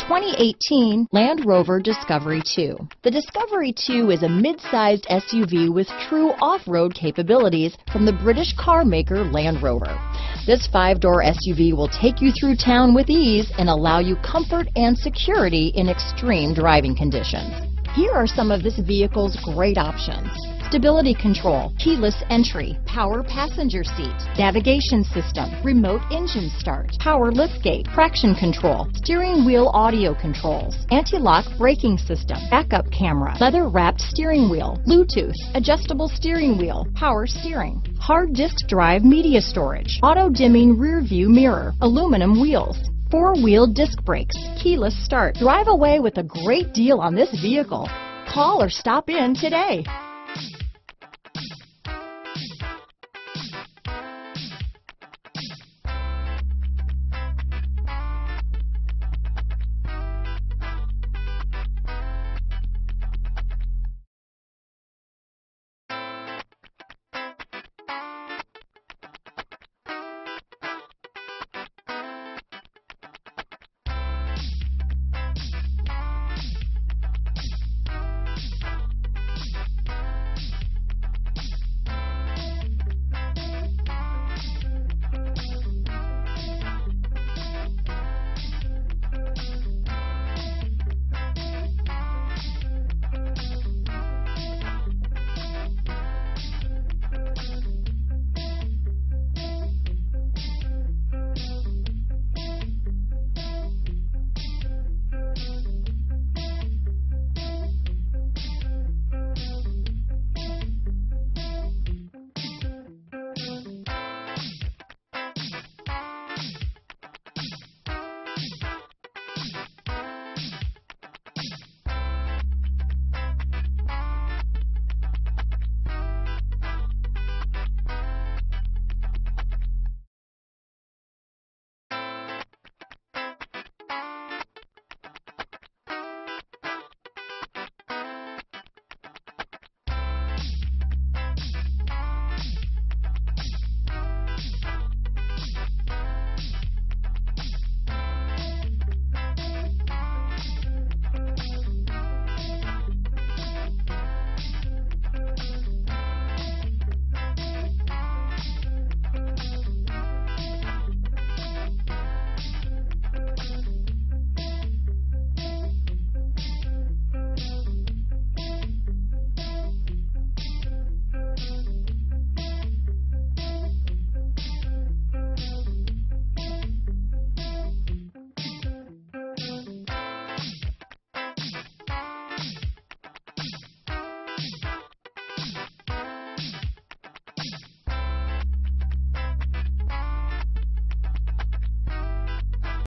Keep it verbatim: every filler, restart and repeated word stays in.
twenty eighteen Land Rover Discovery two. The Discovery two is a mid-sized S U V with true off-road capabilities from the British car maker Land Rover. This five-door S U V will take you through town with ease and allow you comfort and security in extreme driving conditions. Here are some of this vehicle's great options: stability control, keyless entry, power passenger seat, navigation system, remote engine start, power liftgate, traction control, steering wheel audio controls, anti-lock braking system, backup camera, leather-wrapped steering wheel, Bluetooth, adjustable steering wheel, power steering, hard disk drive media storage, auto-dimming rear view mirror, aluminum wheels, four-wheel disc brakes, keyless start. Drive away with a great deal on this vehicle. Call or stop in today.